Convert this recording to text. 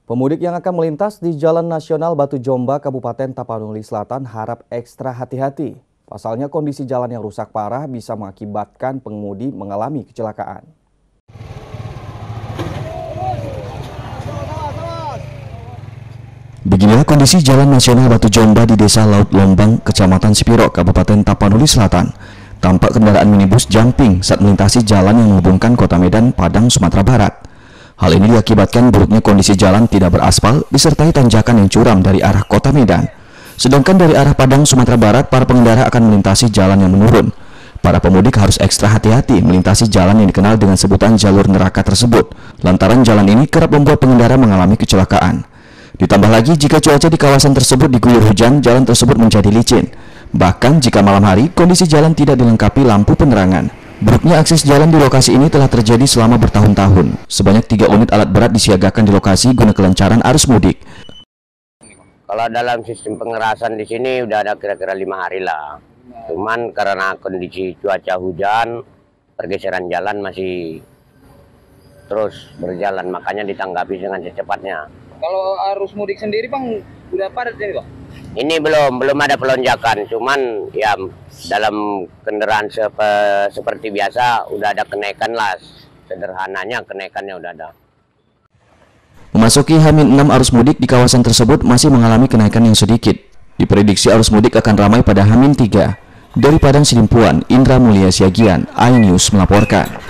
Pemudik yang akan melintas di Jalan Nasional Batu Jomba, Kabupaten Tapanuli Selatan harap ekstra hati-hati. Pasalnya kondisi jalan yang rusak parah bisa mengakibatkan pengemudi mengalami kecelakaan. Beginilah kondisi Jalan Nasional Batu Jomba di Desa Laut Lombang, Kecamatan Sipiro, Kabupaten Tapanuli Selatan. Tampak kendaraan minibus jumping saat melintasi jalan yang menghubungkan Kota Medan, Padang, Sumatera Barat. Hal ini diakibatkan buruknya kondisi jalan tidak beraspal disertai tanjakan yang curam dari arah Kota Medan. Sedangkan dari arah Padang, Sumatera Barat, para pengendara akan melintasi jalan yang menurun. Para pemudik harus ekstra hati-hati melintasi jalan yang dikenal dengan sebutan jalur neraka tersebut, lantaran jalan ini kerap membuat pengendara mengalami kecelakaan. Ditambah lagi jika cuaca di kawasan tersebut diguyur hujan, jalan tersebut menjadi licin. Bahkan jika malam hari, kondisi jalan tidak dilengkapi lampu penerangan. Buruknya akses jalan di lokasi ini telah terjadi selama bertahun-tahun. Sebanyak 3 unit alat berat disiagakan di lokasi guna kelancaran arus mudik. Kalau dalam sistem pengerasan di sini udah ada kira-kira 5 hari lah. Cuman karena kondisi cuaca hujan, pergeseran jalan masih terus berjalan, makanya ditanggapi dengan secepatnya. Kalau arus mudik sendiri Bang, udah padat ini Bang? Ini belum ada pelonjakan, cuman ya dalam kendaraan seperti biasa udah ada kenaikan lah. Sederhananya kenaikannya udah ada. Memasuki H-6 arus mudik di kawasan tersebut masih mengalami kenaikan yang sedikit. Diprediksi arus mudik akan ramai pada H-3. Dari Padang Sidimpuan, Indra Mulia Siagian, iNews melaporkan.